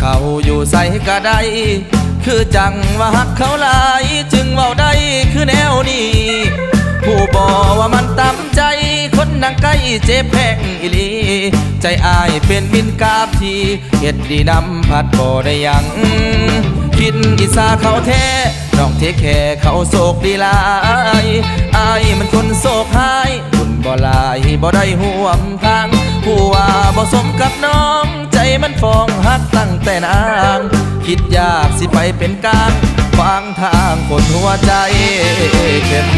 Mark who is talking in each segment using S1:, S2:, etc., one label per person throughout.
S1: เขาอยู่ใส่ก็ได้คือจังว่าหักเขาหลายจึงเว้าได้คือแนวนี้ผู้บอกว่ามันตามใจคนนั่งใกล้เจ็บแพงอีลีใจอายเป็นมินกาบที่เฮ็ดดีนำพัดบ่ได้ยังคิดอิสาเขาแท้น้องเทแค่เขาโศกดีลายอายมันคนโศกหายบุญบ่ลายบ่ได้ห่วงทางผู้ว่าบ่สมกับน้องใจมันฟองหักตั้งแต่นางคิดยากสิไปเป็นกลางขวางทางคนหัวใจเข้ม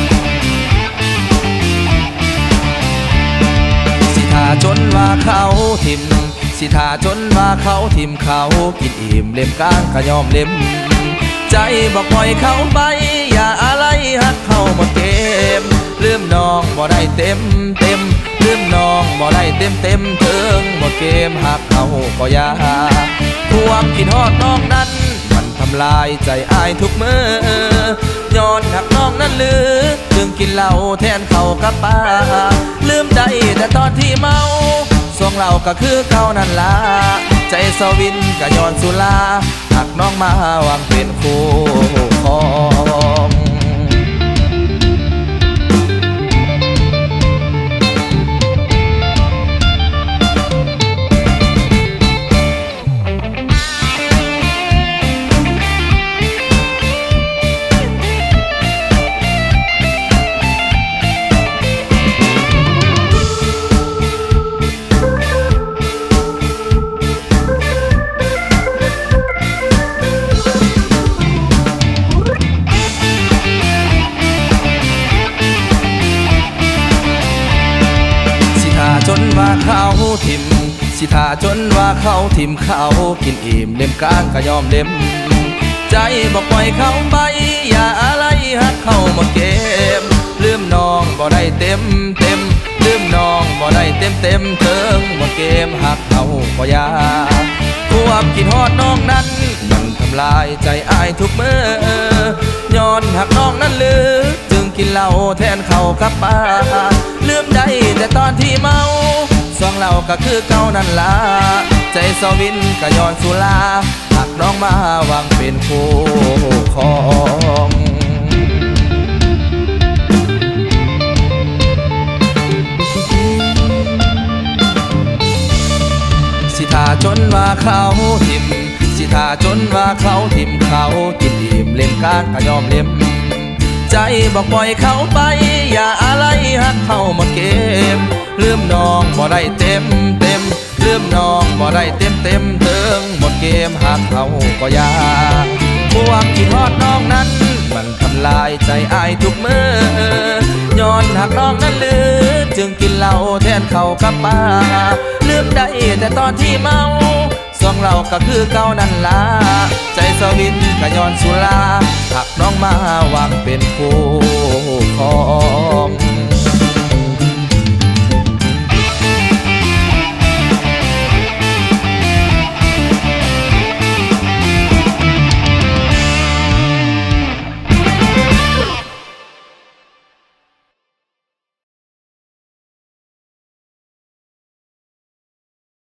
S1: สิท่าจนว่าเขาทิมสิท่าจนว่าเขาทิมเขากินอิ่มเล่มกลางขยอมเล่มใจบอกปล่อยเขาไปอย่าอะไรหักเขาหมดเกมลืมน้องบ่ได้เต็มลืมน้องบ่ได้เต็มถึงหมดเกมหักเขาก็ยาความคิดฮอดน้องนั้นมันทำลายใจอายทุกมื้อย้อนหักน้องนั้นลือจึงกินเหล้าแทนเขากับป้าลืมได้แต่ตอนที่เมาส่งเราก็คือเก่านั่นล่ะใจสวินก็ย้อนสุลาหักน้องมาหวังเป็นคู่ครองจนว่าเขาทิมสิท่าจนว่าเขาทิมเขากินอิ่มเล่มกลางก็ยอมเล่มใจบอกปล่อยเขาไปอย่าอะไรหักเขาหมดเกมลืมน้องบ่ได้เต็มลืมน้องบ่ได้เต็มถึงหมดเกมหักเขาก็ยาความคิดฮอดน้องนั้นมันทำลายใจอายทุกมื้อย้อนหักน้องนั้นลือจึงกินเหล้าแทนเขากับป้าลืมได้แต่ตอนที่เมาสองเราก็คือเก่านั่นล่ะใจสวินก็ย้อนสุลาหักน้องมาหวังเป็นคู่ครองสิท่าจนว่าเขาทิมสิท่าจนว่าเขาทิมเขากินอิ่มเล่มกลางก็ยอมเล่มใจบอกปล่อยเขาไปอย่าอะไรหักเขาหมดเกมลืมน้องบ่ได้เต็มลืมน้องบ่ได้เต็มถึงหมดเกมหักเขาก็ยากความคิดฮอดน้องนั้นมันทำลายใจอายทุกมื้อย้อนหักน้องนั้นลือจึงกินเหล้าแทนเขากับป้าลืมได้แต่ตอนที่เมาสองเราก็คือเก่านั่นล่ะใจสวินก็ย้อนสุลาหักน้องมาหวังเป็นคู่ครอง